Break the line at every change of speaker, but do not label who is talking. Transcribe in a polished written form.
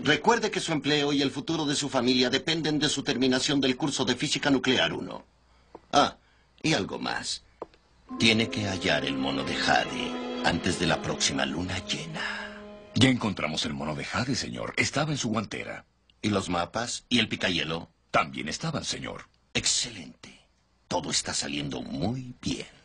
Recuerde que su empleo y el futuro de su familia dependen de su terminación del curso de Física Nuclear 1. Ah, y algo más. Tiene que hallar el mono de Jade antes de la próxima luna llena.
Ya encontramos el mono de Jade, señor. Estaba en su guantera.
¿Y los mapas? ¿Y el picayelo?
También estaban, señor.
Excelente. Todo está saliendo muy bien.